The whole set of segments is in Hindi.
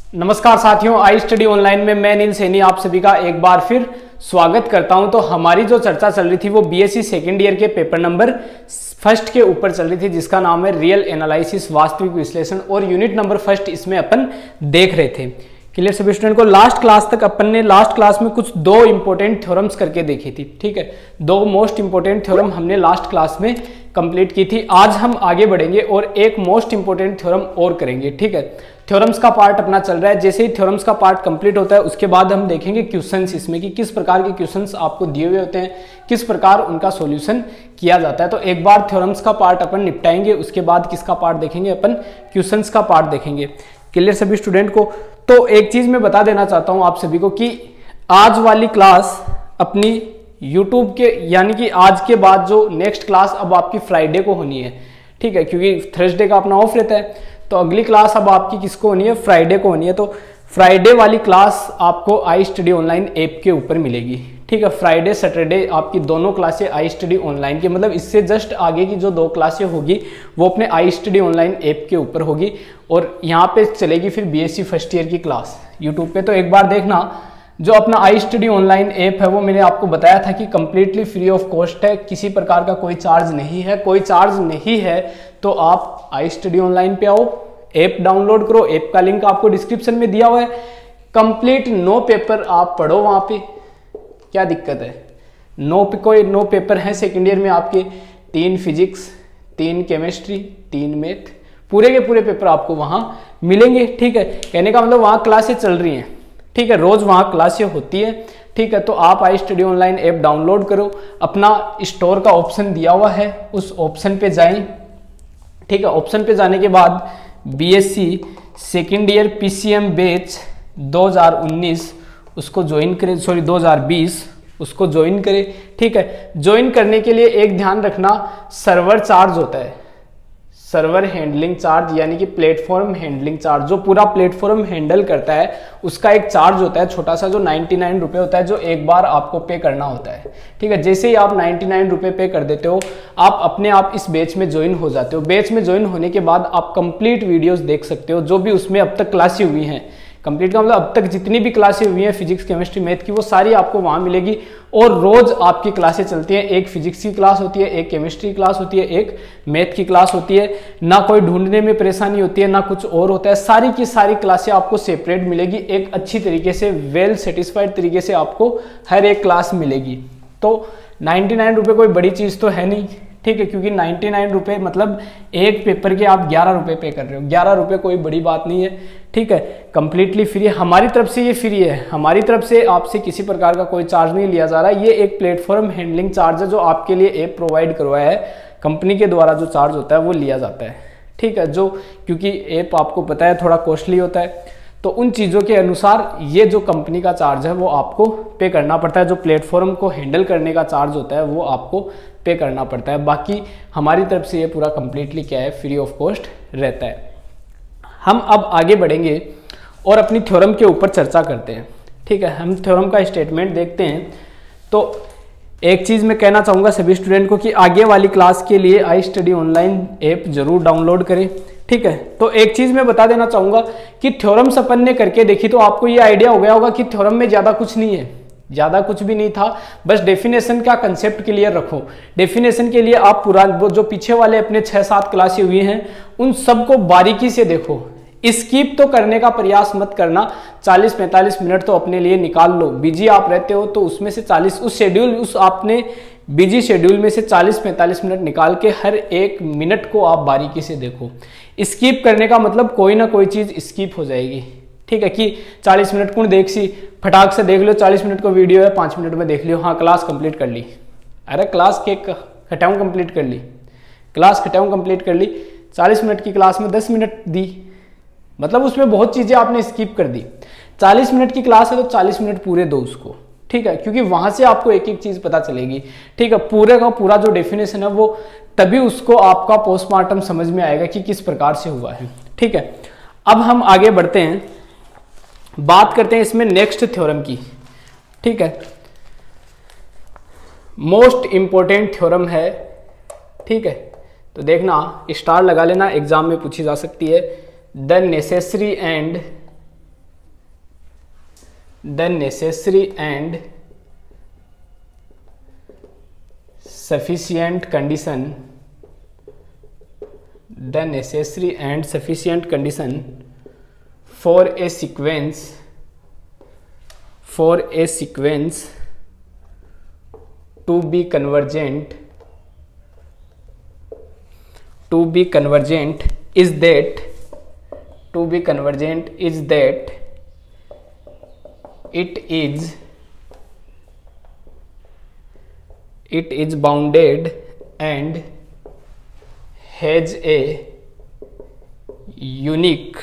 नमस्कार साथियों, आई स्टडी ऑनलाइन में मैं नील सैनी आप सभी का एक बार फिर स्वागत करता हूं। तो हमारी जो चर्चा चल रही थी वो बीएससी सेकेंड ईयर के पेपर नंबर फर्स्ट के ऊपर चल रही थी, जिसका नाम है रियल एनालिसिस, वास्तविक विश्लेषण, और यूनिट नंबर फर्स्ट इसमें अपन देख रहे थे। क्लियर सभी स्टूडेंट को? लास्ट क्लास तक अपन ने लास्ट क्लास में कुछ दो इंपॉर्टेंट थ्योरम्स करके देखी थी। ठीक है, दो मोस्ट इंपॉर्टेंट थ्योरम हमने लास्ट क्लास में कंप्लीट की थी। आज हम आगे बढ़ेंगे और एक मोस्ट इंपॉर्टेंट थ्योरम और करेंगे। ठीक है, थ्योरम्स का पार्ट अपना चल रहा है। जैसे ही थ्योरम्स का पार्ट कंप्लीट होता है उसके बाद हम देखेंगे क्वेश्चंस इसमें कि किस प्रकार के क्वेश्चंस आपको दिए हुए होते हैं, किस प्रकार उनका सॉल्यूशन किया जाता है। तो एक बार थ्योरम्स का पार्ट अपन निपटाएंगे, उसके बाद किसका पार्ट देखेंगे अपन? क्वेश्चंस का पार्ट देखेंगे। क्लियर सभी स्टूडेंट को? तो एक चीज मैं बता देना चाहता हूं आप सभी को कि आज वाली क्लास अपनी यूट्यूब के यानी कि आज के बाद जो नेक्स्ट क्लास अब आपकी फ्राइडे को होनी है। ठीक है, क्योंकि थर्सडे का अपना ऑफ रहता है, तो अगली क्लास अब आपकी किसको होनी है? फ्राइडे को होनी है। तो फ्राइडे वाली क्लास आपको आई स्टडी ऑनलाइन ऐप के ऊपर मिलेगी। ठीक है, फ्राइडे सैटरडे आपकी दोनों क्लासें आई स्टडी ऑनलाइन की, मतलब इससे जस्ट आगे की जो दो क्लासें होगी वो अपने आई स्टडी ऑनलाइन ऐप के ऊपर होगी, और यहाँ पे चलेगी फिर बीएससी फर्स्ट ईयर की क्लास यूट्यूब पे। तो एक बार देखना, जो अपना आई स्टडी ऑनलाइन ऐप है वो मैंने आपको बताया था कि कंप्लीटली फ्री ऑफ कॉस्ट है, किसी प्रकार का कोई चार्ज नहीं है। कोई चार्ज नहीं है तो आप आई स्टडी ऑनलाइन पे आओ, ऐप डाउनलोड करो। ऐप का लिंक आपको डिस्क्रिप्शन में दिया हुआ है। कंप्लीट नो पेपर आप पढ़ो वहां पे, क्या दिक्कत है? नो पेपर है सेकेंड ईयर में आपके 3 फिजिक्स, 3 केमिस्ट्री, 3 मैथ, पूरे के पूरे पेपर आपको वहां मिलेंगे। ठीक है, कहने का मतलब वहां क्लासें चल रही हैं। ठीक है, रोज वहां क्लासें होती है। ठीक है, तो आप I study online app download करो, अपना स्टोर का ऑप्शन दिया हुआ है, उस ऑप्शन पे जाएं। ठीक है, ऑप्शन पे जाने के बाद BSc second year PCM batch 2019 उसको ज्वाइन करें, सॉरी 2020 उसको ज्वाइन करें। ठीक है, ज्वाइन करने के लिए एक ध्यान रखना, सर्वर चार्ज होता है, सर्वर हैंडलिंग चार्ज यानी कि प्लेटफॉर्म हैंडलिंग चार्ज, जो पूरा प्लेटफॉर्म हैंडल करता है उसका एक चार्ज होता है छोटा सा, जो 99 रुपये होता है, जो एक बार आपको पे करना होता है। ठीक है, जैसे ही आप 99 रुपये पे कर देते हो आप अपने आप इस बैच में ज्वाइन हो जाते हो। बैच में ज्वाइन होने के बाद आप कंप्लीट वीडियोस देख सकते हो, जो भी उसमें अब तक क्लासें हुई हैं। कंप्लीट का मतलब अब तक जितनी भी क्लासें हुई हैं फिजिक्स केमिस्ट्री मैथ की, वो सारी आपको वहां मिलेगी। और रोज आपकी क्लासें चलती हैं, एक फिजिक्स की क्लास होती है, एक केमिस्ट्री क्लास होती है, एक मैथ की क्लास होती है। ना कोई ढूंढने में परेशानी होती है, ना कुछ और होता है। सारी की सारी क्लासें आपको सेपरेट मिलेगी, एक अच्छी तरीके से वेल सेटिस्फाइड तरीके से आपको हर एक क्लास मिलेगी। तो 99 रुपये कोई बड़ी चीज तो है नहीं। ठीक है, क्योंकि 99 रुपये मतलब एक पेपर के आप 11 रुपये पे कर रहे हो। 11 रुपये कोई बड़ी बात नहीं है। ठीक है, कंप्लीटली फ्री है, हमारी तरफ से ये फ्री है। हमारी तरफ से आपसे किसी प्रकार का कोई चार्ज नहीं लिया जा रहा है। ये एक प्लेटफॉर्म हैंडलिंग चार्ज है जो आपके लिए ऐप प्रोवाइड करवाया है, कंपनी के द्वारा जो चार्ज होता है वो लिया जाता है। ठीक है, जो क्योंकि ऐप आपको पता है थोड़ा कॉस्टली होता है, तो उन चीज़ों के अनुसार ये जो कंपनी का चार्ज है वो आपको पे करना पड़ता है। जो प्लेटफॉर्म को हैंडल करने का चार्ज होता है वो आपको पे करना पड़ता है। बाकी हमारी तरफ से ये पूरा कंप्लीटली क्या है, फ्री ऑफ कॉस्ट रहता है। हम अब आगे बढ़ेंगे और अपनी थ्योरम के ऊपर चर्चा करते हैं। ठीक है, हम थ्योरम का स्टेटमेंट देखते हैं। तो एक चीज़ मैं कहना चाहूँगा सभी स्टूडेंट को कि आगे वाली क्लास के लिए आई स्टडी ऑनलाइन ऐप जरूर डाउनलोड करें। ठीक है, तो एक चीज मैं बता देना चाहूंगा कि थ्योरम्स अपन ने करके देखी तो आपको ये आइडिया हो गया होगा कि थ्योरम में ज्यादा कुछ नहीं है, ज्यादा कुछ भी नहीं था। बस डेफिनेशन का कंसेप्ट क्लियर रखो। डेफिनेशन के लिए आप पूरा जो पीछे वाले अपने 6-7 क्लासें हुई हैं उन सबको बारीकी से देखो। स्किप तो करने का प्रयास मत करना। 40-45 मिनट तो अपने लिए निकाल लो। बिजी आप रहते हो तो उसमें से 40 उस आपने बिजी शेड्यूल में से 40-45 मिनट निकाल के हर एक मिनट को आप बारीकी से देखो। स्किप करने का मतलब कोई ना कोई चीज स्किप हो जाएगी। ठीक है, कि 40 मिनट कौन देख सी, फटाक से देख लो। 40 मिनट का वीडियो है, 5 मिनट में देख लियो, हाँ क्लास कंप्लीट कर ली। अरे क्लास के खटाऊं कंप्लीट कर ली, क्लास खटाऊं कंप्लीट कर ली। 40 मिनट की क्लास में 10 मिनट दी, मतलब उसमें बहुत चीजें आपने स्किप कर दी। 40 मिनट की क्लास है तो 40 मिनट पूरे दो उसको। ठीक है, क्योंकि वहां से आपको एक एक चीज पता चलेगी। ठीक है, पूरे का पूरा जो डेफिनेशन है वो तभी उसको आपका पोस्टमार्टम समझ में आएगा कि किस प्रकार से हुआ है। ठीक है, अब हम आगे बढ़ते हैं, बात करते हैं इसमें नेक्स्ट थ्योरम की। ठीक है, मोस्ट इंपॉर्टेंट थ्योरम है। ठीक है, तो देखना, स्टार लगा लेना, एग्जाम में पूछी जा सकती है। The necessary and the necessary and sufficient condition, the necessary and sufficient condition for a sequence to be convergent is that it is bounded and has a unique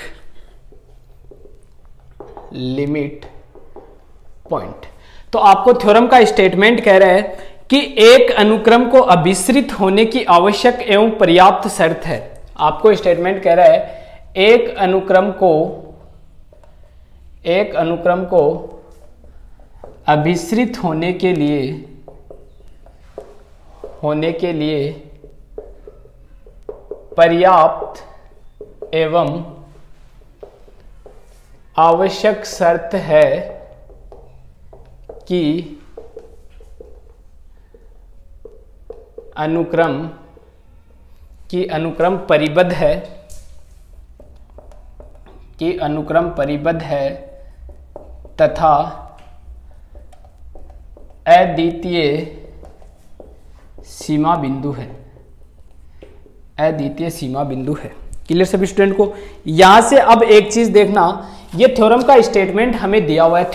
limit point। तो आपको थ्योरम का स्टेटमेंट कह रहा है कि एक अनुक्रम को अभिसरित होने की आवश्यक एवं पर्याप्त शर्त है। आपको स्टेटमेंट कह रहा है एक अनुक्रम को अभिसरित होने के लिए पर्याप्त एवं आवश्यक शर्त है कि अनुक्रम परिबद्ध है तथा अद्वितीय सीमा बिंदु है। क्लियर सभी स्टूडेंट को? यहां से अब एक चीज देखना, ये थ्योरम का स्टेटमेंट हमें दिया हुआ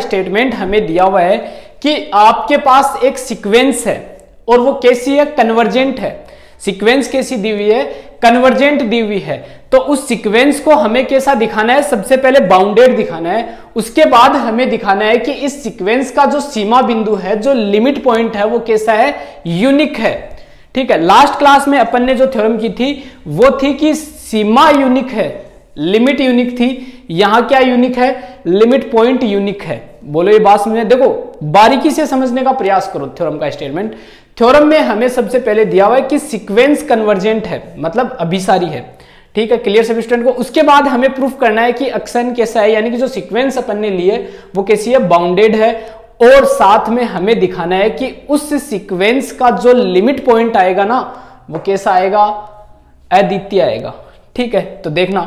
है। कि आपके पास एक सीक्वेंस है और वो कैसी है? कन्वर्जेंट है। सीक्वेंस कैसी दी हुई है? कन्वर्जेंट दी हुई है। तो उस सीक्वेंस को हमें कैसा दिखाना है? सबसे पहले बाउंडेड दिखाना है, उसके बाद हमें दिखाना है कि इस सीक्वेंस का जो सीमा बिंदु है, जो लिमिट पॉइंट है, वो कैसा है? यूनिक है। ठीक है, लास्ट क्लास में अपन ने जो थ्योरम की थी वो थी कि सीमा यूनिक है, लिमिट यूनिक थी। यहां क्या यूनिक है? लिमिट पॉइंट यूनिक है। बोलो ये बात समझे? देखो बारीकी से समझने का प्रयास करो थ्योरम का स्टेटमेंट। थ्योरम में हमें सबसे पहले दिया हुआ है कि सीक्वेंस कन्वर्जेंट है, मतलब अभिसारी है। ठीक है, क्लियर सभी स्टूडेंट को? उसके बाद हमें प्रूफ करना है कि अक्सन कैसा है, यानी कि जो सीक्वेंस अपन ने ली है वो कैसी है? बाउंडेड है। और साथ में हमें दिखाना है कि उस सीक्वेंस का जो लिमिट पॉइंट आएगा ना, वो कैसा आएगा? अद्वितीय आएगा। ठीक है, तो देखना,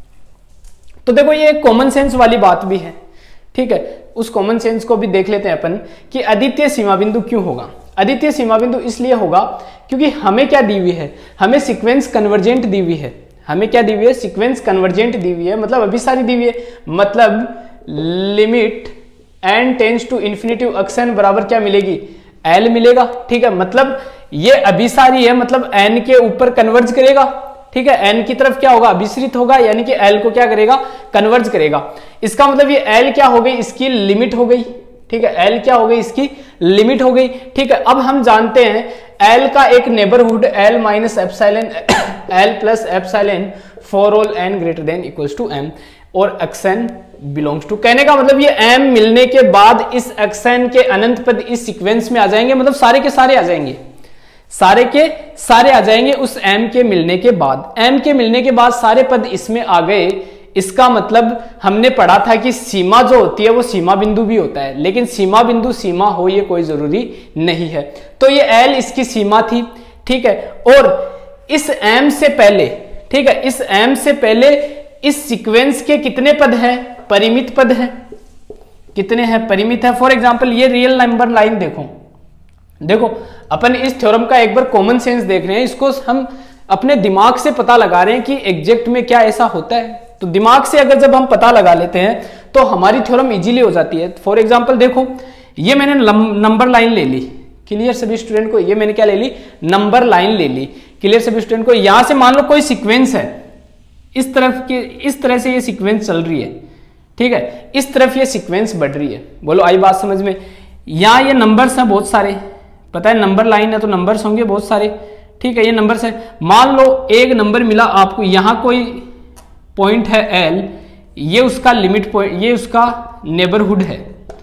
तो देखो ये एक कॉमन सेंस वाली बात भी है। ठीक है, उस कॉमन सेंस को भी देख लेते हैं अपन कि अद्वितीय सीमा बिंदु क्यों होगा। अद्वितीय सीमा बिंदु इसलिए होगा क्योंकि हमें क्या दी हुई है? हमें सीक्वेंस कन्वर्जेंट दी हुई है। हमें क्या दी हुई है? सीक्वेंस कन्वर्जेंट दी हुई है, मतलब अभिसारी दी हुई है। मतलब limit n tends to infinity अक्सन बराबर क्या मिलेगी? L मिलेगा। ठीक है, मतलब ये अभिसारी है, मतलब n के ऊपर कन्वर्ज करेगा। ठीक है, n की तरफ क्या होगा? अभिसरित होगा, यानी कि L को क्या करेगा? कन्वर्ज करेगा। इसका मतलब ये L क्या हो गई? इसकी लिमिट हो गई। ठीक है, L क्या हो गई? इसकी लिमिट हो गई। ठीक है, अब हम जानते हैं L का एक neighbourhood L minus epsilon L plus epsilon for all n greater than equals to m और एक्सन बिलोंग्स टू। कहने का मतलब ये m मिलने के बाद इस एक्सन के अनंत पद इस सीक्वेंस में आ जाएंगे, मतलब सारे के सारे आ जाएंगे, सारे के सारे आ जाएंगे उस m के मिलने के बाद। m के मिलने के बाद सारे पद इसमें आ गए। इसका मतलब हमने पढ़ा था कि सीमा जो होती है वो सीमा बिंदु भी होता है, लेकिन सीमा बिंदु सीमा हो ये कोई जरूरी नहीं है। तो ये L इसकी सीमा थी। ठीक है, और इस m से पहले, ठीक है, इस m से पहले इस सीक्वेंस के कितने पद हैं? परिमित पद हैं। कितने हैं? परिमित है। फॉर एग्जांपल ये रियल नंबर लाइन देखो अपन इस थ्योरम का एक बार कॉमन सेंस देख रहे हैं, इसको हम अपने दिमाग से पता लगा रहे हैं कि एग्जैक्ट में क्या ऐसा होता है। तो दिमाग से अगर जब हम पता लगा लेते हैं तो हमारी थ्योरम इजीली हो जाती है। फॉर एग्जांपल देखो, ये मैंने नंबर लाइन ले ली। क्लियर सभी स्टूडेंट को? ये मैंने क्या ले ली? नंबर लाइन ले ली। क्लियर सभी स्टूडेंट को? यहां से मान लो कोई सीक्वेंस है, इस तरह से ये सीक्वेंस चल रही है। ठीक है, इस तरफ ये सीक्वेंस बढ़ रही है। बोलो आई बात समझ में? यहां ये नंबर्स हैं बहुत सारे, पता है नंबर लाइन है तो नंबर्स होंगे बहुत सारे। ठीक है, ये नंबर्स है। मान लो एक नंबर मिला आपको, यहां कोई पॉइंट है L, ये उसका लिमिट पॉइंट, ये उसका नेबरहुड है।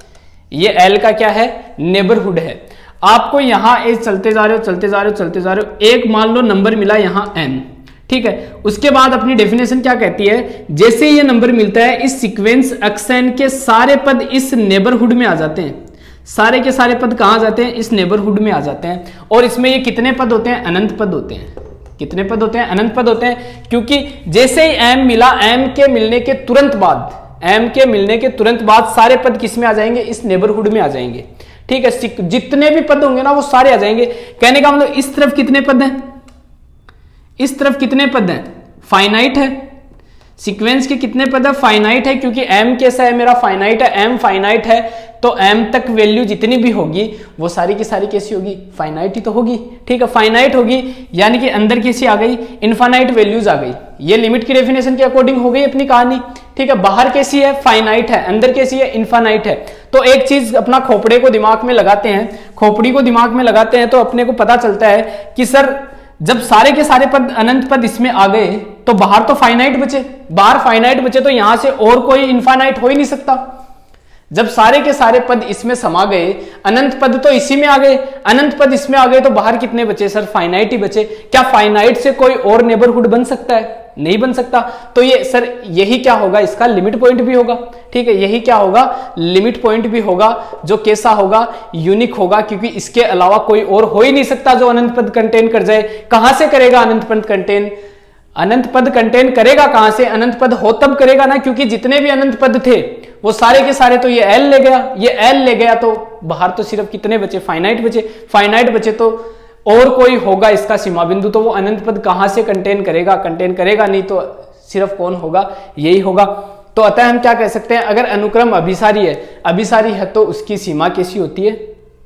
ये L का क्या है? नेबरहुड है। आपको यहां चलते जा रहे हो, एक मान लो नंबर मिला यहां n। ठीक है। उसके बाद अपनी डेफिनेशन क्या कहती है, जैसे ये नंबर मिलता है इस सीक्वेंस xn के सारे पद इस नेबरहुड में आ जाते हैं। सारे के सारे पद कहां आ जाते हैं, इस नेबरहुड में आ जाते हैं। और इसमें ये कितने पद होते हैं, अनंत पद होते हैं। कितने पद होते हैं, अनंत पद होते हैं, क्योंकि जैसे ही m मिला, m के मिलने के तुरंत बाद, m के मिलने के तुरंत बाद सारे पद किस में आ जाएंगे, इस नेबरहुड में आ जाएंगे। ठीक है, जितने भी पद होंगे ना वो सारे आ जाएंगे। कहने का मतलब इस तरफ कितने पद हैं, इस तरफ कितने पद हैं, फाइनाइट है। सीक्वेंस के कितने पद है, फाइनाइट है, क्योंकि m कैसा है मेरा, फाइनाइट है, m फाइनाइट है, तो m तक वैल्यू जितनी भी होगी वो सारी की सारी कैसी होगी, फाइनाइट ही तो होगी। ठीक है, फाइनाइट होगी, यानी कि अंदर कैसी आ गई, इनफाइनाइट वैल्यूज आ गई। ये लिमिट की डेफिनेशन के अकॉर्डिंग हो गई अपनी कहानी। ठीक है, बाहर कैसी है, फाइनाइट है, अंदर कैसी है, इनफाइनाइट है। तो एक चीज अपना खोपड़े को दिमाग में लगाते हैं, खोपड़ी को दिमाग में लगाते हैं, तो अपने को पता चलता है कि सर जब सारे के सारे पद, अनंत पद इसमें आ गए तो बाहर तो फाइनाइट बचे, बाहर फाइनाइट बचे तो यहां से और कोई इनफाइनाइट हो ही नहीं सकता। जब सारे के सारे पद इसमें समा गए, अनंत पद तो इसी में आ गए, अनंत पद इसमें आ गए, तो बाहर कितने बचे सर, फाइनाइट ही बचे। क्या फाइनाइट से कोई और नेबरहुड बन सकता है, नहीं बन सकता। तो ये सर यही क्या होगा, इसका लिमिट पॉइंट भी होगा। ठीक है, यही क्या होगा, लिमिट पॉइंट भी होगा, जो कैसा होगा, यूनिक होगा, क्योंकि इसके अलावा कोई और हो ही नहीं सकता जो अनंत पद कंटेन कर जाए। कहां से करेगा अनंत पद कंटेन, अनंत पद कंटेन करेगा कहां से, अनंत पद हो तब करेगा ना, क्योंकि जितने भी अनंत पद थे वो सारे के सारे तो ये एल ले गया, ये एल ले गया, तो बाहर तो सिर्फ कितने बचे, फाइनाइट बचे। फाइनाइट बचे तो और कोई होगा इसका सीमा बिंदु, तो वो अनंत पद कहां से कंटेन करेगा, कंटेन करेगा नहीं, तो सिर्फ कौन होगा, यही होगा। तो अतः हम क्या कह सकते हैं, अगर अनुक्रम अभिसारी है, अभिसारी है तो उसकी सीमा कैसी होती है,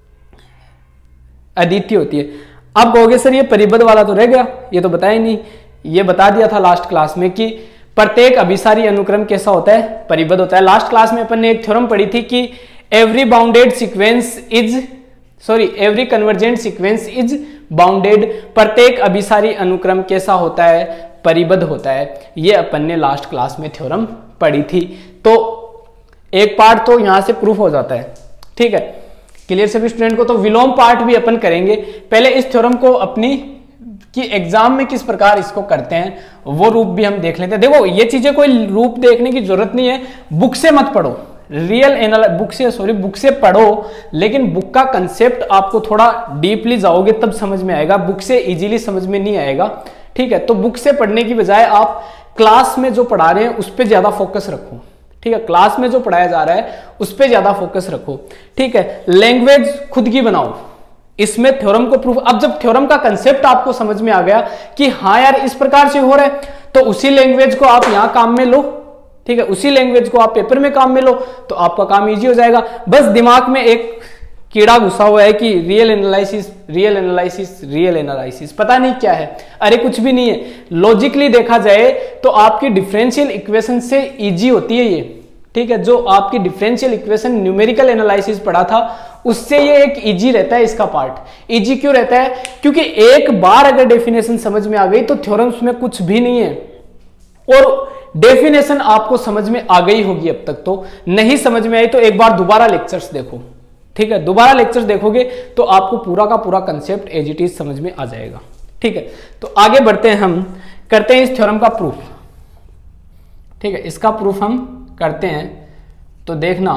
अद्वितीय होती है। अब कहोगे सर ये परिबद्ध वाला तो रह गया, ये तो बताया ही नहीं। ये बता दिया था लास्ट क्लास में कि प्रत्येक अभिसारी अनुक्रम कैसा होता है, परिबद्ध होता है। लास्ट क्लास में अपन ने एक थ्योरम पढ़ी थी कि every bounded sequence is, every convergent sequence is bounded. प्रत्येक अभिसारी अनुक्रम कैसा होता है, परिबद्ध होता है। ये अपन ने लास्ट क्लास में थ्योरम पढ़ी थी। तो एक पार्ट तो यहां से प्रूफ हो जाता है। ठीक है, क्लियर सभी स्टूडेंट को। तो विलोम पार्ट भी अपन करेंगे। पहले इस थ्योरम को अपनी कि एग्जाम में किस प्रकार इसको करते हैं वो रूप भी हम देख लेते हैं। देखो ये चीजें कोई रूप देखने की जरूरत नहीं है, बुक से मत पढ़ो, बुक से पढ़ो, लेकिन बुक का कंसेप्ट आपको थोड़ा डीपली जाओगे तब समझ में आएगा, बुक से इजीली समझ में नहीं आएगा। ठीक है, तो बुक से पढ़ने की बजाय आप क्लास में जो पढ़ा रहे हैं उस पर ज्यादा फोकस रखो। ठीक है, क्लास में जो पढ़ाया जा रहा है उस पर ज्यादा फोकस रखो। ठीक है, लैंग्वेज खुद की बनाओ, इसमें थ्योरम को प्रूफ। अब जब थ्योरम का कंसेप्ट आपको समझ में आ गया कि हाँ यार इस प्रकार से हो रहा है, तो उसी लैंग्वेज को आप यहां काम में लो। ठीक है, उसी लैंग्वेज को आप पेपर में काम में लो, तो आपका काम इजी हो जाएगा। बस दिमाग में एक कीड़ा घुसा हुआ है कि real analysis, real analysis, real analysis, पता नहीं क्या है। अरे कुछ भी नहीं है, लॉजिकली देखा जाए तो आपकी डिफरेंशियल इक्वेशन से इजी होती है ये। ठीक है, जो आपकी डिफरेंशियल इक्वेशन न्यूमेरिकल एनालिसिस पढ़ा था उससे ये एक इजी रहता है। इसका पार्ट इजी क्यों रहता है, क्योंकि एक बार अगर डेफिनेशन समझ में आ गई तो थ्योरम्स में कुछ भी नहीं है, और डेफिनेशन आपको समझ में आ गई होगी। अब तक तो नहीं समझ में आई तो एक बार दोबारा लेक्चर्स देखो। ठीक है, दोबारा लेक्चर्स देखोगे तो आपको पूरा का पूरा कंसेप्ट एज इट इज समझ में आ जाएगा। ठीक है, तो आगे बढ़ते हैं, हम करते हैं इस थ्योरम का प्रूफ। ठीक है, इसका प्रूफ हम करते हैं। तो देखना,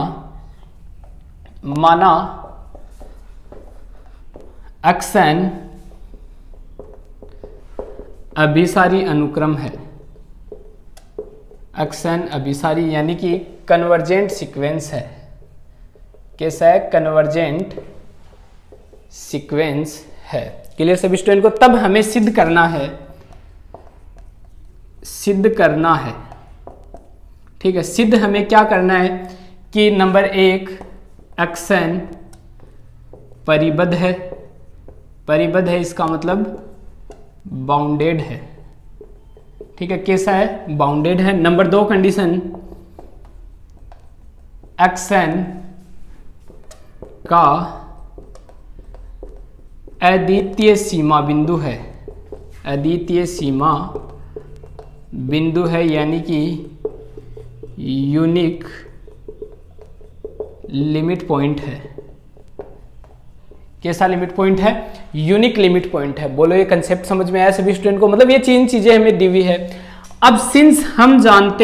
माना xn अभिसारी अनुक्रम है, xn अभिसारी यानी कि कन्वर्जेंट सीक्वेंस है। कैसा है, कन्वर्जेंट सीक्वेंस है। क्लियर सभी स्टूडेंट को। तब हमें सिद्ध करना है, सिद्ध करना है। ठीक है, सिद्ध हमें क्या करना है कि नंबर एक xn परिबद्ध है, परिबद्ध है इसका मतलब बाउंडेड है। ठीक है, कैसा है, बाउंडेड है। नंबर दो कंडीशन, xn का अद्वितीय सीमा बिंदु है, अद्वितीय सीमा बिंदु है, यानी कि यूनिक लिमिट पॉइंट है। कैसा लिमिट पॉइंट है? यूनिक लिमिट पॉइंट है। बोलो ये कंसेप्ट समझ में आया सभी स्टूडेंट को? मतलब ये तीन चीजें हमें दी हुई है। अब सिंस हम जानते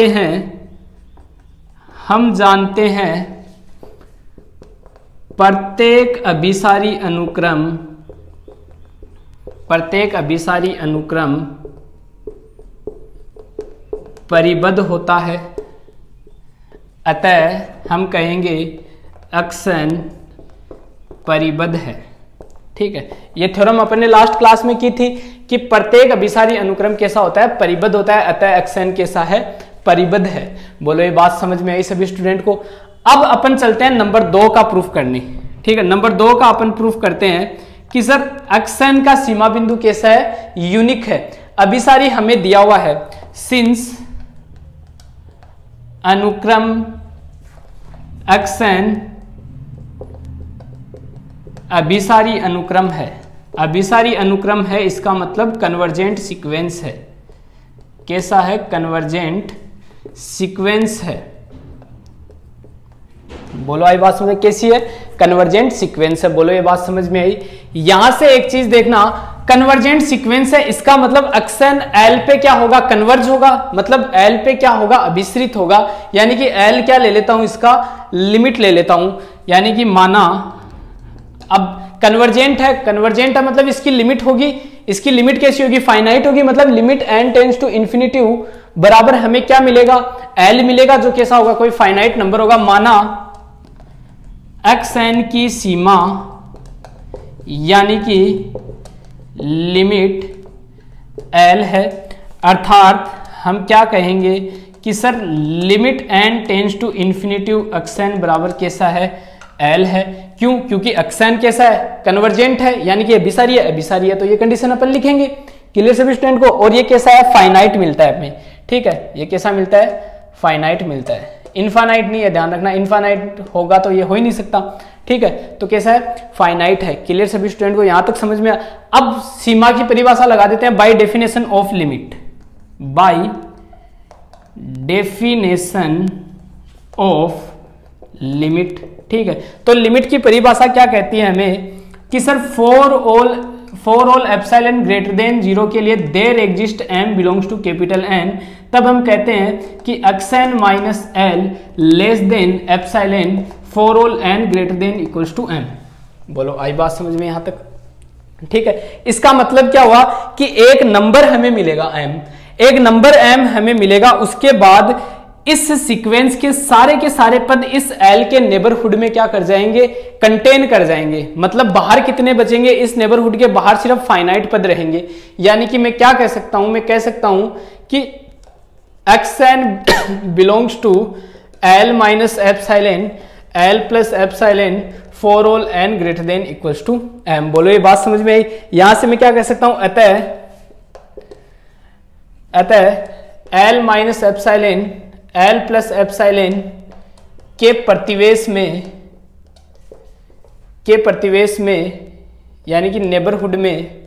हैं प्रत्येक अभिसारी अनुक्रम परिबद्ध होता है, अतः हम कहेंगे एक्शन परिबद्ध है। ठीक है, ये थ्योरम अपन ने लास्ट क्लास में की थी कि प्रत्येक अभिसारी अनुक्रम कैसा होता है? परिबद्ध होता है, अतः एक्शन कैसा है? परिबद्ध है। बोलो ये बात समझ में आई सभी स्टूडेंट को? अब अपन चलते हैं नंबर 2 का प्रूफ करने। ठीक है, नंबर 2 का अपन प्रूफ करते हैं कि सर एक्शन का सीमा बिंदु कैसा है? यूनिक है। अभिसारी हमें दिया हुआ है, सिंस अनुक्रम एक्शन अभिसारी अनुक्रम है। अभिसारी अनुक्रम है, इसका मतलब कन्वर्जेंट सीक्वेंस है। कैसा है? कन्वर्जेंट सीक्वेंस है। बोलो आई बात समझ में? कैसी है? कन्वर्जेंट सीक्वेंस है। बोलो ये बात समझ में आई? यहां से एक चीज देखना, कन्वर्जेंट सीक्वेंस है, इसका मतलब एक्शन एल पे क्या होगा? कन्वर्ज होगा। मतलब एल पे क्या होगा? अभिसरित होगा। यानी कि एल क्या ले लेता हूं? इसका लिमिट ले लेता हूं। यानी कि माना अब कन्वर्जेंट है, मतलब इसकी लिमिट होगी। इसकी लिमिट कैसी होगी? फाइनाइट होगी। मतलब limit n tends to infinity बराबर हमें क्या मिलेगा? एल मिलेगा, जो कैसा होगा? कोई फाइनाइट नंबर होगा। माना xn की सीमा यानी कि लिमिट l है, अर्थात हम क्या कहेंगे कि sir limit n tends to infinity xn बराबर कैसा है? l है। क्यों? क्योंकि xn कैसा है? कन्वर्जेंट है, यानी कि अभिसारी है। अभिसारी है तो ये कंडीशन अपन लिखेंगे। क्लियर सभी स्टूडेंट को? और ये कैसा है? फाइनाइट मिलता है हमें। ठीक है, ये कैसा मिलता है? फाइनाइट मिलता है। इनफाइनाइट नहीं है, ध्यान रखना। इनफाइनाइट होगा तो ये हो ही नहीं सकता। ठीक है, तो कैसा है? फाइनाइट है। क्लियर सभी स्टूडेंट को? यहां तक समझ में अब सीमा की परिभाषा लगा देते हैं, by definition of limit. By definition of limit. ठीक है, तो लिमिट की परिभाषा क्या कहती है हमें कि sir for all epsilon greater than 0 के लिए there exist m belongs to capital N, तब हम कहते हैं कि xn minus l less than epsilon for all n greater than equals to m। बोलो आई बात समझ में यहां तक? ठीक है, इसका मतलब क्या हुआ कि एक नंबर हमें मिलेगा m, एक नंबर m हमें मिलेगा। उसके बाद इस सीक्वेंस के सारे पद इस L के नेबरहुड में क्या कर जाएंगे? कंटेन कर जाएंगे। मतलब बाहर कितने बचेंगे? इस नेबरहुड के बाहर सिर्फ फाइनाइट पद रहेंगे। यानी कि मैं क्या कह सकता हूं? मैं कह सकता हूं कि xn belongs to L minus epsilon, L plus epsilon for all n greater than equals to m। बोलो ये बात समझ में आई? यहां से मैं क्या कह सकता हूं? अतः L minus epsilon, L plus epsilon के प्रतिवेश में यानी कि नेबरहुड में,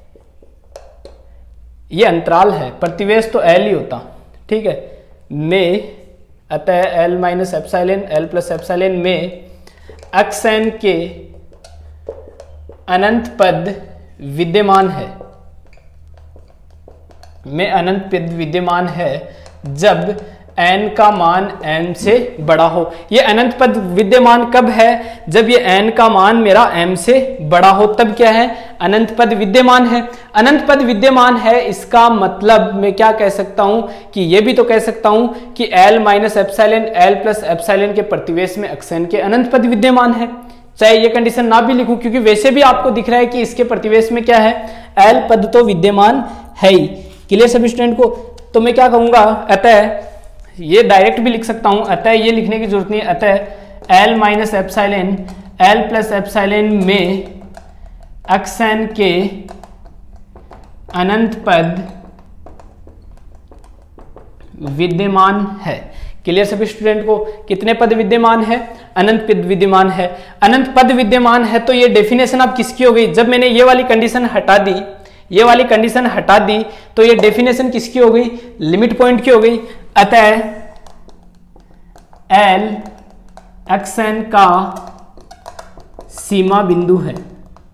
ये अंतराल है, प्रतिवेश तो L ही होता। ठीक है, में अतः L minus epsilon, L plus epsilon में xn के अनंत पद विद्यमान है, में अनंत पद विद्यमान है जब n का मान m से बड़ा हो। ये अनंत पद विद्यमान कब है? जब ये n का मान मेरा m से बड़ा हो, तब क्या है? अनंत पद विद्यमान है। अनंत पद विद्यमान है, इसका मतलब मैं क्या कह सकता हूं कि ये भी तो कह सकता हूं कि L minus epsilon, L plus epsilon के प्रतिवेश में xn के अनंत पद विद्यमान है। चाहे ये कंडीशन ना भी लिखूं, क्योंकि वैसे भी आपको दिख रहा है कि इसके प्रतिवेश में क्या है? L पद तो विद्यमान है ही। क्लियर सभी स्टूडेंट को? तो मैं क्या कहूंगा? अतः ये डायरेक्ट भी लिख सकता हूं, अतः ये लिखने की जरूरत नहीं है। अतः L minus epsilon, L plus epsilon में xn के अनंत पद विद्यमान है। क्लियर सभी स्टूडेंट को? कितने पद विद्यमान है? अनंत पद विद्यमान है। अनंत पद विद्यमान है तो ये डेफिनेशन अब किसकी हो गई? जब मैंने ये वाली कंडीशन हटा दी, ये वाली कंडीशन हटा दी, तो ये डेफिनेशन किसकी हो गई? लिमिट पॉइंट की हो गई। अतः L xn का सीमा बिंदु है।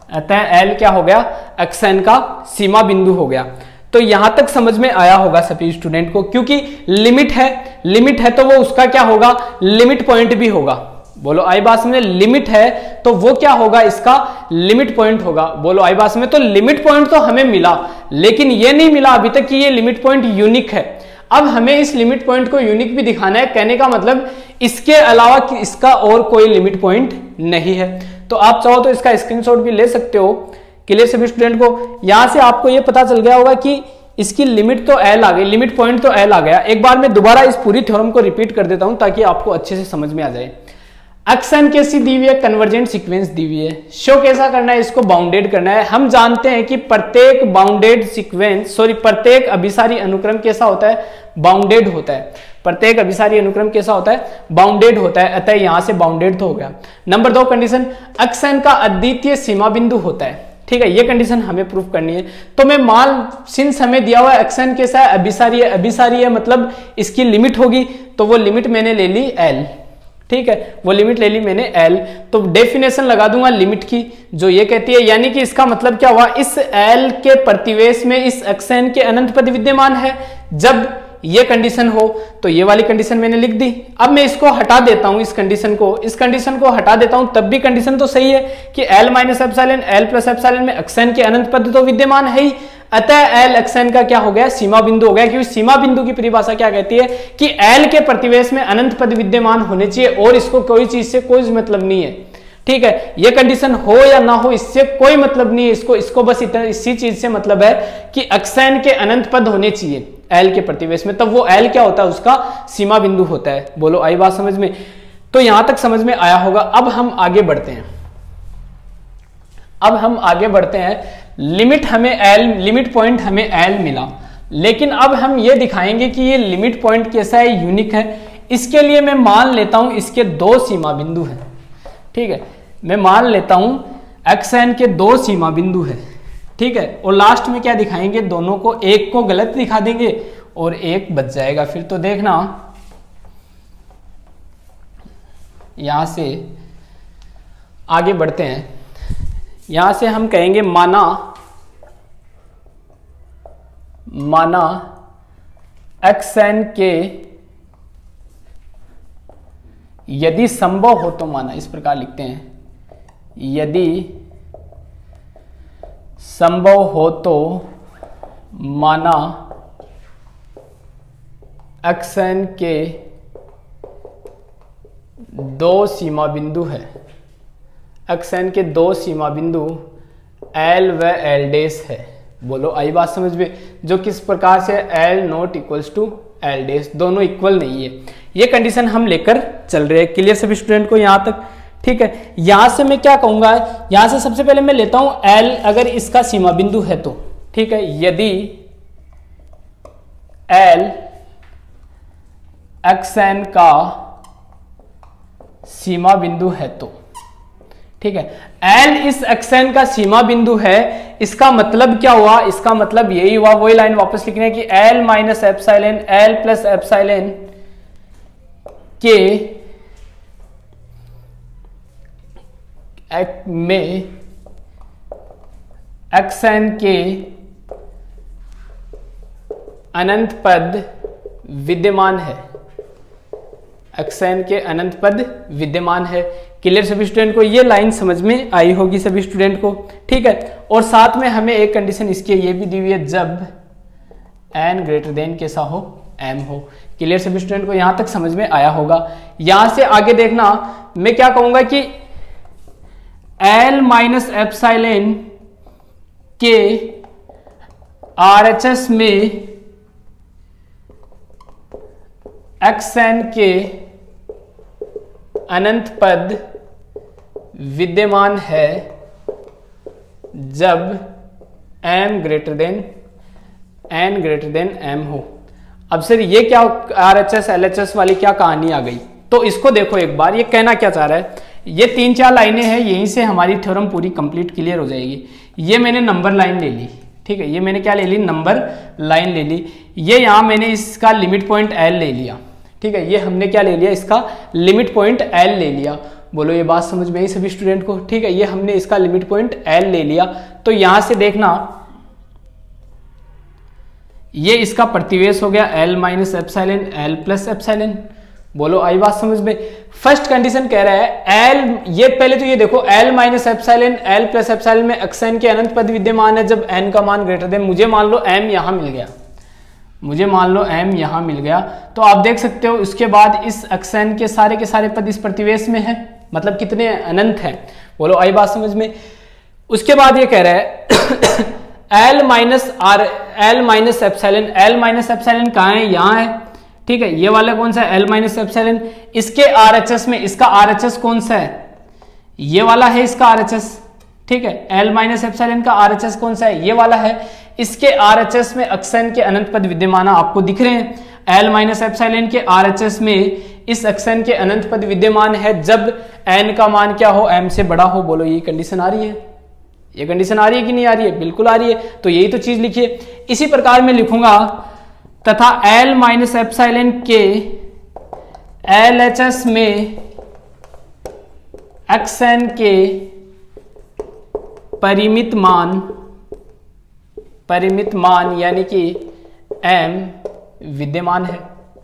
अतः L क्या हो गया, xn का सीमा बिंदु हो गया। तो यहां तक समझ में आया होगा सभी स्टूडेंट को, क्योंकि लिमिट है तो वो उसका क्या होगा, लिमिट पॉइंट भी होगा। बोलो आई बात में, लिमिट है तो वो क्या होगा, इसका लिमिट पॉइंट होगा। बोलो आई बात में, तो लिमिट पॉइंट तो हमें मिला, लेकिन ये नहीं मिला अभी तक कि ये लिमिट पॉइंट यूनिक है। अब हमें इस लिमिट पॉइंट को यूनिक भी दिखाना है। कहने का मतलब इसके अलावा कि इसका और कोई लिमिट पॉइंट नहीं है। तो आप चाहो तो इसका स्क्रीनशॉट भी ले सकते हो। क्लियर सभी स्टूडेंट को? यहां से आपको ये पता चल गया होगा कि इसकी लिमिट तो L आ गई, लिमिट पॉइंट तो L आ गया। एक बार मैं दोबारा इस पूरी थ्योरम को रिपीट कर देता हूं ताकि आपको अच्छे से समझ में आ जाए। एक्सन कैसी दी हुई है, कन्वर्जेंट सीक्वेंस दी हुई है। शो कैसा करना है, इसको बाउंडेड करना है। हम जानते हैं कि प्रत्येक बाउंडेड सीक्वेंस, प्रत्येक अभिसारी अनुक्रम कैसा होता है, बाउंडेड होता है। प्रत्येक अभिसारी अनुक्रम कैसा होता है, बाउंडेड होता है। अतः यहां से बाउंडेड तो हो गया। नंबर 2 कंडीशन, एक्सन का अद्वितीय सीमा बिंदु होता है। ठीक है, ये कंडीशन हमें प्रूफ करनी है। तो मैं सिंस हमें दिया हुआ एक्सन कैसा है, अभिसारी है, मतलब इसकी लिमिट होगी, तो वो लिमिट मैंने ले ली L। ठीक है, वो लिमिट ले ली मैंने L। तो डेफिनेशन लगा दूंगा लिमिट की, जो ये कहती है, यानी कि इसका मतलब क्या हुआ, इस L के प्रतिवेश में इस एक्सन के अनंत पद विद्यमान है। जब ये कंडीशन हो तो ये वाली कंडीशन मैंने लिख दी। अब मैं इसको हटा देता हूं, इस कंडीशन को हटा देता हूं, तब भी कंडीशन तो सही है कि L minus epsilon L plus epsilon में एक्सन के अनंत पद तो विद्यमान है ही। अतः L एक्सन का क्या हो गया, सीमा बिंदु हो गया। क्योंकि सीमा बिंदु की परिभाषा क्या कहती है कि L के प्रतिवेश में अनंत पद विद्यमान होने चाहिए और इसको कोई चीज से कोई मतलब नहीं है। ठीक है, ये कंडीशन हो या ना हो इससे कोई मतलब नहीं है। इसको बस इसी चीज से मतलब है कि एक्सन के अनंत पद होने चाहिए L के प्रतिवेश में, तब वो L क्या होता है, उसका सीमा बिंदु होता है। बोलो आई बात समझ में? तो यहां तक समझ में आया होगा। अब हम आगे बढ़ते हैं। लिमिट पॉइंट हमें L मिला, लेकिन अब हम ये दिखाएंगे कि ये लिमिट पॉइंट कैसा है, यूनिक है। इसके लिए मैं मान लेता हूं इसके 2 सीमा बिंदु हैं। ठीक है, मैं मान लेता हूं एक्सन के 2 सीमा बिंदु है। ठीक है, और लास्ट में क्या दिखाएंगे, दोनों को, एक को गलत दिखा देंगे और एक बच जाएगा। फिर तो देखना, यहां से आगे बढ़ते हैं। यहां से हम कहेंगे माना एक्सन के यदि संभव हो तो माना, इस प्रकार लिखते हैं, यदि संभव हो तो माना एक्सन के 2 सीमा बिंदु है। एक्सन के 2 सीमा बिंदु L व L डैश है। बोलो आई बात समझ में? जो किस प्रकार से L not equals to L dash, दोनों इक्वल नहीं है। ये कंडीशन हम लेकर चल रहे हैं। क्लियर सभी स्टूडेंट को यहां तक? ठीक है, यहां से मैं क्या कहूंगा, यहां से सबसे पहले मैं लेता हूं L अगर इसका सीमा बिंदु है तो। ठीक है, यदि L एक्सन का सीमा बिंदु है तो। ठीक है, L इस एक्सन का सीमा बिंदु है, इसका मतलब क्या हुआ, इसका मतलब यही हुआ, वही लाइन वापस लिखनी है कि L minus epsilon L plus epsilon के में एक्सन के अनंत पद विद्यमान है। एक्सन के अनंत पद विद्यमान है। क्लियर सभी स्टूडेंट को? ये लाइन समझ में आई होगी सभी स्टूडेंट को। ठीक है, और साथ में हमें एक कंडीशन इसकी ये भी दी हुई है, जब n ग्रेटर देन कैसा हो, m हो। क्लियर सभी स्टूडेंट को? यहां तक समझ में आया होगा। यहां से आगे देखना, मैं क्या कहूंगा कि L माइनस एप्सिलॉन के RHS में एक्सन के अनंत पद विद्यमान है जब n ग्रेटर देन m हो। अब सर ये क्या RHS LHS वाली क्या कहानी आ गई, तो इसको देखो एक बार, ये कहना क्या चाह रहा है। ये 3-4 लाइनें हैं, यहीं से हमारी थ्योरम पूरी कंप्लीट क्लियर हो जाएगी। ये मैंने नंबर लाइन ले ली। ठीक है, ये मैंने क्या ले ली, नंबर लाइन ले ली। ये यहां मैंने इसका लिमिट पॉइंट L ले लिया। ठीक है, ये हमने क्या ले लिया, इसका लिमिट पॉइंट L ले लिया। बोलो ये बात समझ में आई सभी स्टूडेंट को? ठीक है, ये हमने इसका लिमिट पॉइंट L ले लिया। तो यहां से देखना ये इसका प्रतिवेश हो गया L minus epsilon L plus epsilon. बोलो आई बात समझ में? फर्स्ट कंडीशन कह रहा है L, ये पहले तो ये देखो L minus epsilon L plus epsilon में xn के अनंत पद विद्यमान है जब n का मान ग्रेटर देन, मुझे मान लो m यहां मिल गया, मुझे मान लो m यहां मिल गया, तो आप देख सकते हो उसके बाद इस xn के सारे पद इस प्रतिवेश में है, मतलब कितने अनंत है। बोलो आई बात समझ में? उसके बाद ये कह रहा है L माइनस एप्सिलॉन कहाँ है? यहाँ है। ठीक है, ये वाला कौन सा है? L minus epsilon. इसके RHS में इसका RHS कौन सा है? ये वाला है इसका RHS। ठीक है, L माइनस एप्सिलॉन का RHS कौन सा है? ये वाला है। इसके RHS में xn के अनंत पद विद्यमान आपको दिख रहे हैं। L माइनस एप्सिलॉन के RHS में इस xn के अनंत पद विद्यमान है जब n का मान क्या हो? m से बड़ा हो। बोलो ये कंडीशन आ रही है? ये कंडीशन आ रही है कि नहीं आ रही है? बिल्कुल आ रही है। तो यही तो चीज लिखिए। इसी प्रकार मैं लिखूंगा तथा L माइनस एप्सिलॉन के LHS में xn के परिमित मान यानी कि m विद्यमान है।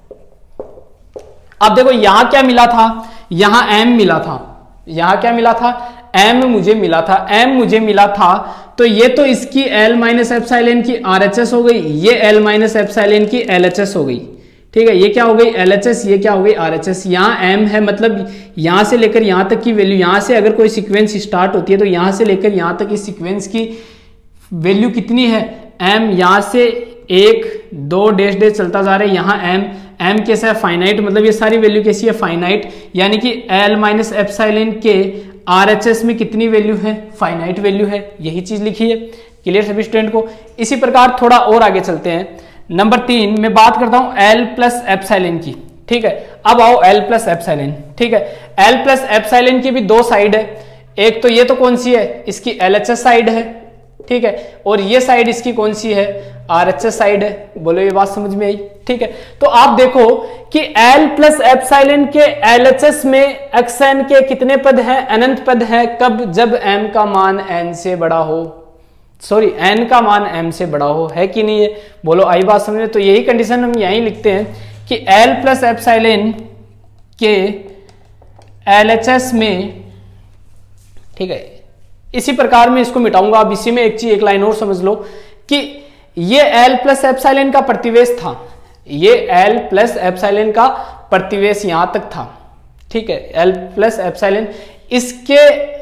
अब देखो यहां क्या मिला था? यहां m मिला था। यहां क्या मिला था? m मुझे मिला था। तो ये तो इसकी L माइनस एप्सिलॉन की RHS हो गई, ये L माइनस एप्सिलॉन की LHS हो गई। ठीक है, ये क्या हो गई? LHS, ये क्या हो गई? RHS। यहाँ m है, मतलब यहां से लेकर यहां तक की वैल्यू, यहां से अगर कोई सीक्वेंस स्टार्ट होती है तो यहां से लेकर यहां तक इस सीक्वेंस की वैल्यू कितनी है? m। यहां से 1 2 डैश डैश चलता जा रहा है। यहाँ m कैसा है? फाइनाइट, मतलब ये सारी वैल्यू कैसी है? फाइनाइट। यानी कि L माइनस एप्सिलॉन के RHS में कितनी वैल्यू है? फाइनाइट वैल्यू है। यही चीज लिखी है। क्लियर सभी स्टूडेंट को? इसी प्रकार थोड़ा और आगे चलते हैं। नंबर 3 मैं बात करता हूं L प्लस एप्सिलॉन की। ठीक है, अब आओ L प्लस एप्सिलॉन। ठीक है, L प्लस एप्सिलॉन की भी दो साइड है। एक तो ये तो कौन सी है? इसकी LHS साइड है। ठीक है, और ये साइड इसकी कौन सी है? RHS साइड है। बोलो ये बात समझ में आई? ठीक है, तो आप देखो कि L प्लस एप्सिलॉन के LHS में xn के कितने पद हैं? अनंत पद हैं। कब? जब m का मान n से बड़ा हो, सॉरी n का मान m से बड़ा हो, है कि नहीं है? बोलो आई बात समझ में? तो यही कंडीशन हम यही लिखते हैं कि L प्लस एप्सिलॉन के LHS में, ठीक है, इसी प्रकार में इसको मिटाऊंगा। अब इसी में एक लाइन और समझ लो कि ये L प्लस एप्सिलॉन का प्रतिवेश था, ये L प्लस एप्सिलॉन का प्रतिवेश यहां तक था। ठीक है, L प्लस एप्सिलॉन, इसके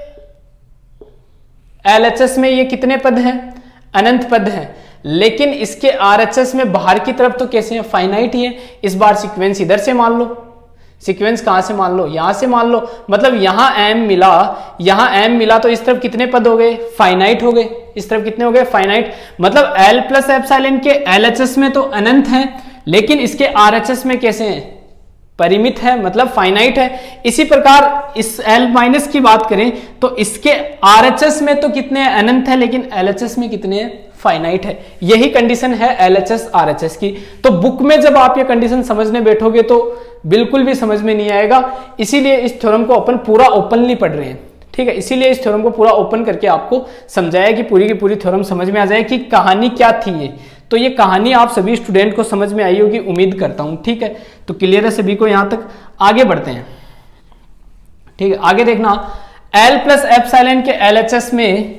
LHS में ये कितने पद हैं? अनंत पद हैं। लेकिन इसके RHS में बाहर की तरफ तो कैसे हैं? फाइनाइट ही है। इस बार सीक्वेंस इधर से मान लो। सीक्वेंस कहां से मान लो? यहां से मान लो। मतलब यहां m मिला, यहां m मिला, तो इस तरफ कितने पद हो गए? फाइनाइट हो गए। इस तरफ कितने हो गए? फाइनाइट। मतलब L प्लस एप्सिलॉन के LHS में तो अनंत है, लेकिन इसके RHS में कैसे हैं? परिमित है, मतलब फाइनाइट है। इसी प्रकार इस L माइनस की बात करें तो इसके RHS में तो कितने अनंत है, लेकिन LHS में कितने हैं? फाइनाइट है। यही कंडीशन है LHS RHS की। तो बुक में जब आप ये कंडीशन समझने बैठोगे तो बिल्कुल भी समझ में नहीं आएगा। इसीलिए इस थ्योरम को अपन पूरा ओपनली पढ़ रहे हैं। ठीक है, इसीलिए इस थ्योरम को पूरा ओपन करके आपको समझाया कि पूरी की पूरी थ्योरम समझ में आ जाए कि कहानी क्या थी ये। तो ये कहानी आप सभी स्टूडेंट को समझ में आई होगी, उम्मीद करता हूं। ठीक है, तो क्लियर है सभी को यहां तक? आगे बढ़ते हैं। ठीक है, आगे देखना L प्लस एप्सिलॉन के LHS में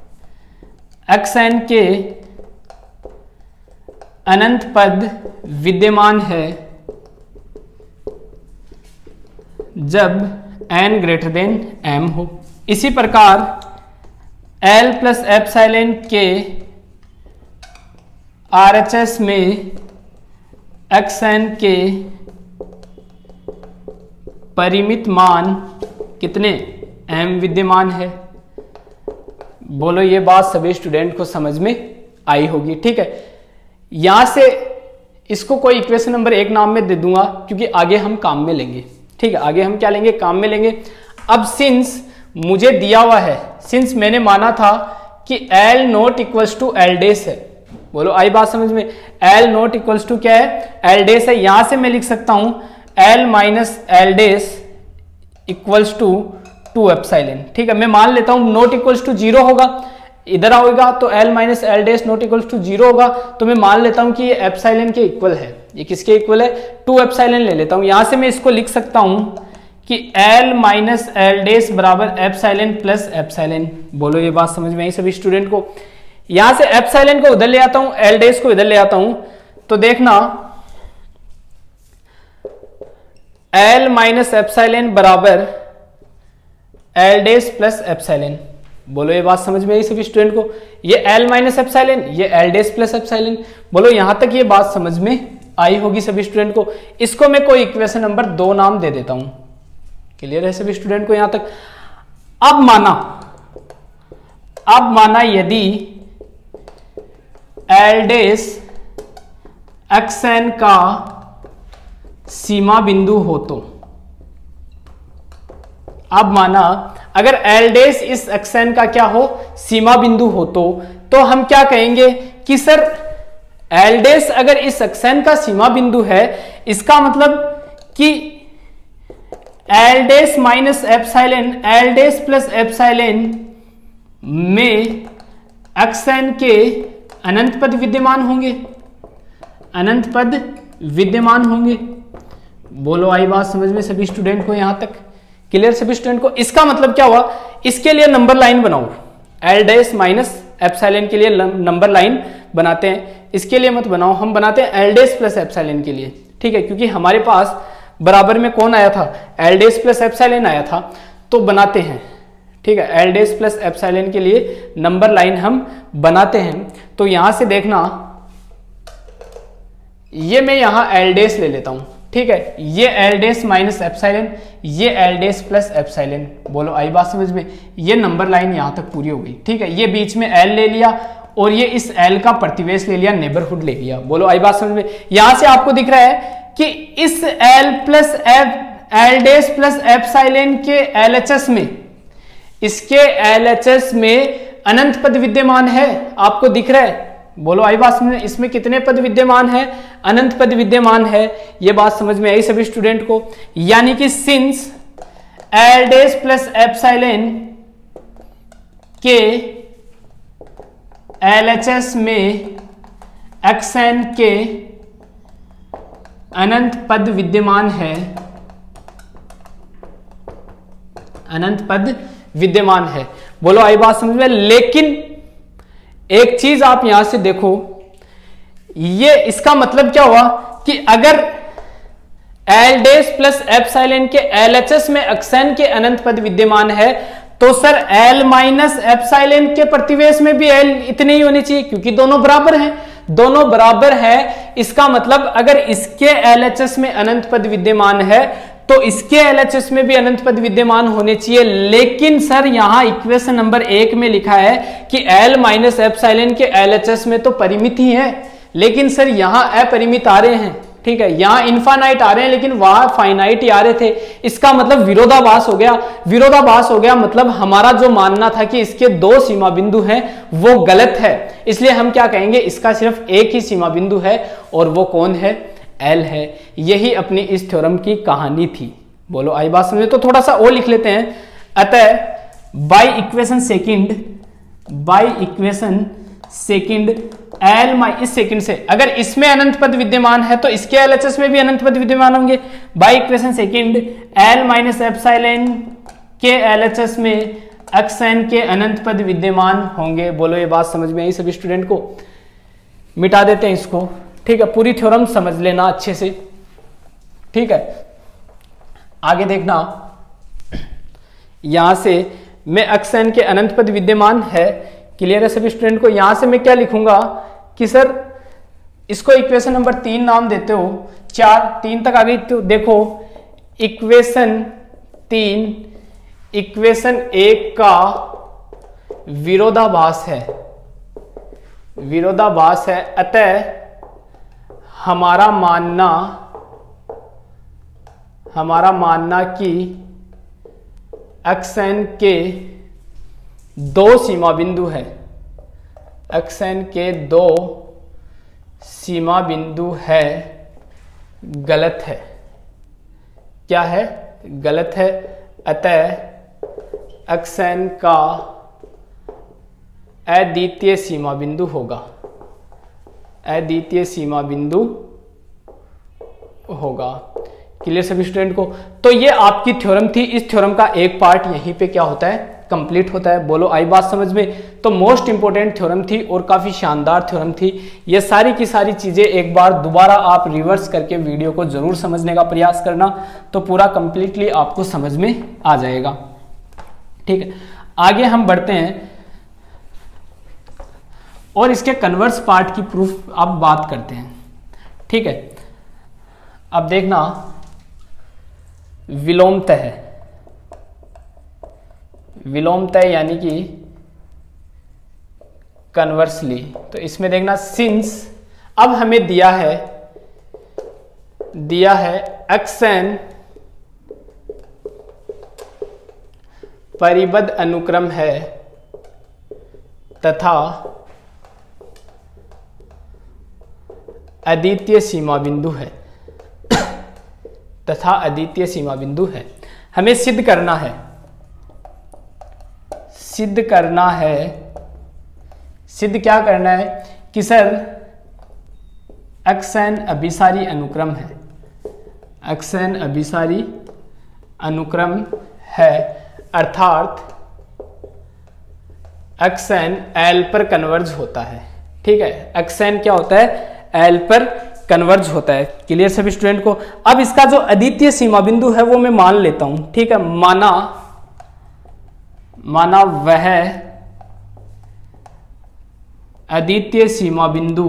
xn के अनंत पद विद्यमान है जब n ग्रेटर देन m हो। इसी प्रकार L प्लस एप्सिलॉन के RHS में xn के परिमित मान कितने? m विद्यमान है। बोलो ये बात सभी स्टूडेंट को समझ में आई होगी। ठीक है, यहां से इसको कोई इक्वेशन नंबर 1 नाम में दे दूंगा क्योंकि आगे हम काम में लेंगे। ठीक है, आगे हम क्या लेंगे? काम में लेंगे। अब सिंस मुझे दिया हुआ है, सिंस मैंने माना था कि L not equals to L dash है। बोलो आई बात समझ में? L नॉट इक्वल्स टू क्या है? L डैश है। यहां से मैं लिख सकता हूं L minus L dash equals to 2 epsilon. ठीक है, मैं मान लेता हूं नॉट इक्वल्स टू 0 होगा, इधर आओगा तो L minus L dash not equals to 0 होगा, तो मैं मान लेता हूं कि ये एप्सिलॉन के इक्वल है। ये किसके इक्वल है? 2 एप्सिलॉन ले लेता हूं। यहां से मैं इसको लिख सकता हूं कि L माइनस एल डैश बराबर एप्सिलॉन प्लस एप्सिलॉन। बोलो ये बात समझ में आई सभी स्टूडेंट को? यहां से एप्सिलॉन को उधर ले आता हूं, एल डैश को इधर ले आता हूं, तो देखना L माइनस एप्सिलॉन बराबर एल डैश प्लस एप्सिलॉन। बोलो ये बात समझ में आई सभी स्टूडेंट को? ये L माइनस एप्सिलॉन, ये एल डैश प्लस एप्सिलॉन। बोलो यहां तक ये बात समझ में आई होगी सभी स्टूडेंट को? इसको मैं कोई इक्वेशन नंबर 2 नाम दे देता हूं। क्लियर है सभी स्टूडेंट को यहां तक? अब माना यदि एल डैश xn का सीमा बिंदु हो तो, अब माना अगर एल डैश इस xn का क्या हो? सीमा बिंदु हो तो हम क्या कहेंगे कि सर एल डैश अगर इस xn का सीमा बिंदु है, इसका मतलब कि L dash minus epsilon, L dash plus epsilon में xn के अनंत पद विद्यमान होंगे, अनंत पद विद्यमान होंगे। बोलो आई बात समझ में सभी स्टूडेंट को? यहां तक क्लियर सभी स्टूडेंट को? इसका मतलब क्या हुआ? इसके लिए नंबर लाइन बनाओ, एल डैश माइनस एप्सिलॉन के लिए नंबर लाइन बनाते हैं, इसके लिए मत बनाओ, हम बनाते हैं एल डैश प्लस एप्सिलॉन के लिए। ठीक है, क्योंकि हमारे पास बराबर में कौन आया था? एल डैश प्लस एप्सिलॉन आया था, तो बनाते हैं। ठीक है, एल डैश प्लस एप्सिलॉन के लिए नंबर लाइन हम बनाते हैं। तो यहां से देखना, ये मैं यहां एल डैश ले लेता हूं। ठीक है, ये एल डैश माइनस एप्सिलॉन, ये एल डैश प्लस एप्सिलॉन। बोलो आई बात समझ में? ये नंबर लाइन यहां तक पूरी हो गई। ठीक है, ये बीच में एल ले लिया और ये इस एल का प्रतिवेश ले लिया, नेबरहुड ले लिया। बोलो आई बात समझ में? यहां से आपको दिख रहा है कि इस L plus L dash plus epsilon के एलएचएस में, इसके एलएचएस में अनंत पद विद्यमान है, आपको दिख रहा है? बोलो आई बात समझ में? इसमें कितने पद विद्यमान है? अनंत पद विद्यमान है। ये बात समझ में आई सभी स्टूडेंट को? यानी कि since L dash plus epsilon के एलएचएस में xn के अनंत पद विद्यमान है, अनंत पद विद्यमान है। बोलो आई बात समझ में? लेकिन एक चीज आप यहां से देखो, ये इसका मतलब क्या हुआ कि अगर एल डैश प्लस एप्सिलॉन के एलएचएस में xn के अनंत पद विद्यमान है, तो सर एल माइनस एप्सिलॉन के प्रतिवेश में भी एल इतने ही होने चाहिए, क्योंकि दोनों बराबर हैं, दोनों बराबर है। इसका मतलब अगर इसके एलएचएस में अनंत पद विद्यमान है तो इसके एलएचएस में भी अनंत पद विद्यमान होने चाहिए। लेकिन सर यहां इक्वेशन नंबर 1 में लिखा है कि एल माइनस एप्सिलॉन के एलएचएस में तो परिमित ही है, लेकिन सर यहां अपरिमित आ रहे हैं। ठीक है, यहां इनफाइनाइट आ रहे हैं, लेकिन वहां फाइनाइट ही आ रहे थे। इसका मतलब विरोधाभास हो गया। विरोधाभास हो गया मतलब हमारा जो मानना था कि इसके 2 सीमा बिंदु हैं वो गलत है। इसलिए हम क्या कहेंगे, इसका सिर्फ एक ही सीमा बिंदु है और वो कौन है? एल है। यही अपनी इस थ्योरम की कहानी थी। बोलो आई बात समझे? तो थोड़ा सा और लिख लेते हैं। अतः by equation second L minus second से, अगर इसमें अनंत पद विद्यमान है तो इसके एलएचएस में भी अनंत पद विद्यमान होंगे। By equation second L minus epsilon के एलएचएस में xn के अनंत पद विद्यमान होंगे। बोलो ये बात समझ में आई सभी स्टूडेंट को? मिटा देते हैं इसको। ठीक है, पूरी थ्योरम समझ लेना अच्छे से। ठीक है, आगे देखना, यहां से मैं xn के अनंत पद विद्यमान है। क्लियर है सभी स्टूडेंट को? यहां से मैं क्या लिखूंगा कि सर इसको इक्वेशन नंबर 3 नाम देते हो, 3 तक आ गई। तो देखो इक्वेशन 3 इक्वेशन 1 का विरोधाभास है, विरोधाभास है। अतः हमारा मानना कि xn के 2 सीमा बिंदु है, xn के 2 सीमा बिंदु है, गलत है। क्या है? गलत है। अतः xn का अद्वितीय सीमा बिंदु होगा, अद्वितीय सीमा बिंदु होगा। क्लियर सभी स्टूडेंट को? तो ये आपकी थ्योरम थी। इस थ्योरम का एक पार्ट यहीं पे क्या होता है, कंप्लीट होता है। बोलो आई बात समझ में? तो मोस्ट इंपोर्टेंट थ्योरम थी और काफी शानदार थ्योरम थी। ये सारी की सारी चीजें एक बार दोबारा आप रिवर्स करके वीडियो को जरूर समझने का प्रयास करना, तो पूरा कंप्लीटली आपको समझ में आ जाएगा। ठीक है, आगे हम बढ़ते हैं और इसके कन्वर्स पार्ट की प्रूफ अब बात करते हैं। ठीक है, अब देखना विलोमतः, विलोमतः यानी कि कन्वर्सली। तो इसमें देखना सिंस अब हमें दिया है xn परिबद्ध अनुक्रम है तथा अद्वितीय सीमा बिंदु है, तथा अद्वितीय सीमा बिंदु है। हमें सिद्ध करना है, सिद्ध करना है, सिद्ध क्या करना है कि सर xn अभिसारी अनुक्रम है, xn अभिसारी अनुक्रम है, अर्थात xn L पर कन्वर्ज होता है। ठीक है, xn क्या होता है, L पर कन्वर्ज होता है। क्लियर सभी स्टूडेंट को? अब इसका जो अद्वितीय सीमा बिंदु है वो मैं मान लेता हूं। ठीक है, माना वह अद्वितीय सीमा बिंदु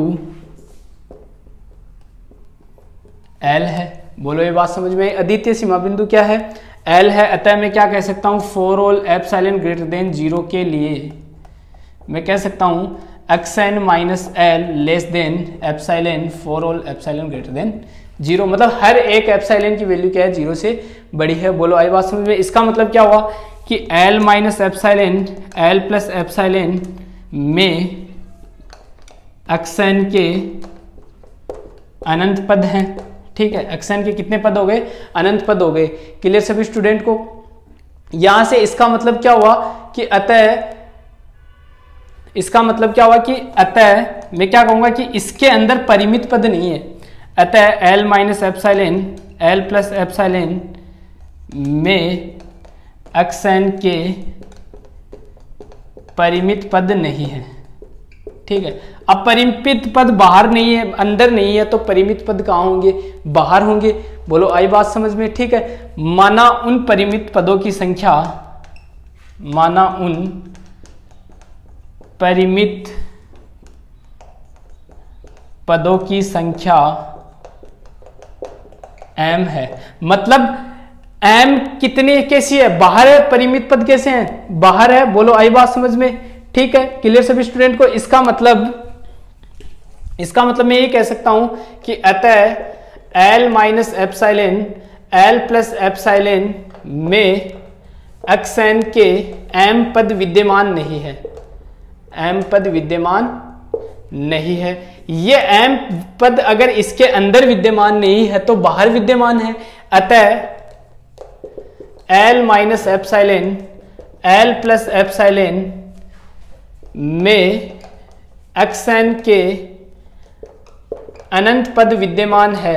L है। बोलो ये बात समझ में? अद्वितीय सीमा बिंदु क्या है, L है। अतः मैं क्या कह सकता हूं, for all epsilon greater than 0 के लिए मैं कह सकता हूं xn minus L less than epsilon for all epsilon greater than 0। मतलब हर एक एप्सिलॉन की वैल्यू क्या है, 0 से बड़ी है। बोलो आई बात समझ में? इसका मतलब क्या हुआ कि L minus epsilon L plus epsilon में xn के अनंत पद हैं। ठीक है, xn के कितने पद हो गए, अनंत पद हो गए। क्लियर सभी स्टूडेंट को? यहां से इसका मतलब क्या हुआ कि अतः, इसका मतलब क्या हुआ कि अतः मैं क्या कहूंगा कि इसके अंदर परिमित पद नहीं है। अतः L minus epsilon L plus epsilon में xn के परिमित पद नहीं है। ठीक है, अब परिमित पद बाहर नहीं है, अंदर नहीं है, तो परिमित पद कहाँ होंगे, बाहर होंगे। बोलो आई बात समझ में? ठीक है, माना उन परिमित पदों की संख्या, माना उन परिमित पदों की संख्या m है। मतलब m कितने कैसी है, बाहर है, परिमित पद कैसे हैं, बाहर है। बोलो आई बात समझ में? ठीक है, क्लियर सभी स्टूडेंट को? इसका मतलब मैं ये कह सकता हूं कि अतः L minus epsilon L plus epsilon में xn के m पद विद्यमान नहीं है, m पद विद्यमान नहीं है। ये m पद अगर इसके अंदर विद्यमान नहीं है तो बाहर विद्यमान है। अतः L minus epsilon L plus epsilon में xn के अनंत पद विद्यमान है,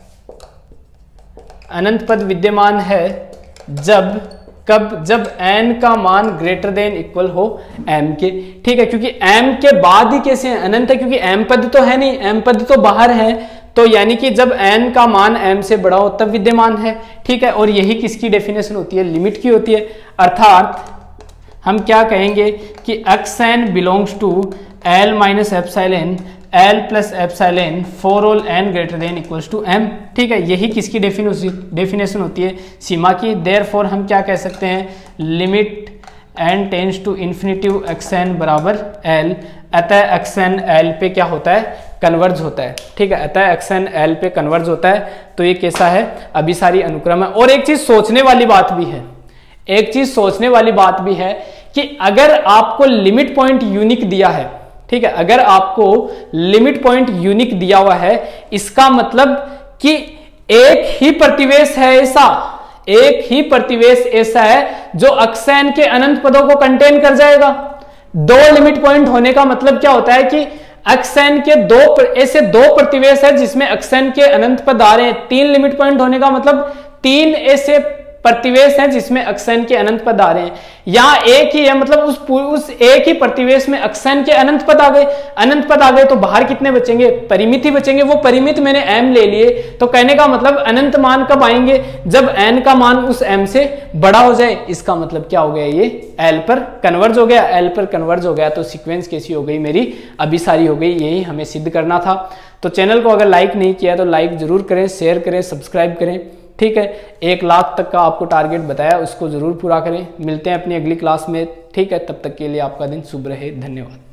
अनंत पद विद्यमान है जब कब, जब n का मान ग्रेटर देन इक्वल हो m के। ठीक है, क्योंकि m के बाद ही कैसे अनंत है, क्योंकि m पद तो है नहीं, m पद तो बाहर है, तो यानी कि जब n का मान m से बड़ा हो तब विद्यमान है। ठीक है, और यही किसकी डेफिनेशन होती है, लिमिट की होती है। अर्थात हम क्या कहेंगे कि xn belongs to L minus epsilon L plus epsilon for all n greater than equals to m। ठीक है, यही किसकी डेफिनेशन होती है, सीमा की। देयरफॉर हम क्या कह सकते हैं, limit n tends to infinity xn बराबर L। अतः xn L पे क्या होता है, कन्वर्ज होता है। ठीक है, अतः xn L पे कन्वर्ज होता है। तो ये कैसा है, अभिसारी अनुक्रम है। और एक चीज सोचने वाली बात भी है, एक चीज सोचने वाली बात भी है कि अगर आपको लिमिट पॉइंट यूनिक दिया है, ठीक है, अगर आपको लिमिट पॉइंट यूनिक दिया हुआ है, इसका मतलब कि एक ही प्रतिवेश है ऐसा, एक ही प्रतिवेश ऐसा है जो अक्सैन के अनंत पदों को कंटेन कर जाएगा। दो लिमिट पॉइंट होने का मतलब क्या होता है कि अक्सैन के ऐसे दो प्रतिवेश है जिसमें अक्सैन के अनंत पद आ रहे हैं। तीन लिमिट पॉइंट होने का मतलब तीन ऐसे प्रतिवेश हैं जिसमें अक्सैन के अनंत पद आ रहे हैं। यहां एक ही है, मतलब उस एक ही प्रतिवेश में अक्सैन के अनंत पद आ गए। अनंत पद आ गए तो बाहर कितने बचेंगे? परिमित ही बचेंगे। वो परिमित मैंने m ले लिए, तो कहने का मतलब अनंत मान कब आएंगे? जब n का मान उस m से बड़ा हो जाए। इसका मतलब क्या हो गया? ये l पर कन्वर्ज हो गया। l पर कन्वर्ज हो गया तो सीक्वेंस कैसी हो गई? मेरी अभिसारी हो गई। यही हमें सिद्ध करना था। तो चैनल को अगर लाइक नहीं किया तो लाइक जरूर करें, शेयर करें, सब्सक्राइब करें। ठीक है, 1 लाख तक का आपको टारगेट बताया, उसको जरूर पूरा करें। मिलते हैं अपनी अगली क्लास में। ठीक है, तब तक के लिए आपका दिन शुभ रहे। धन्यवाद।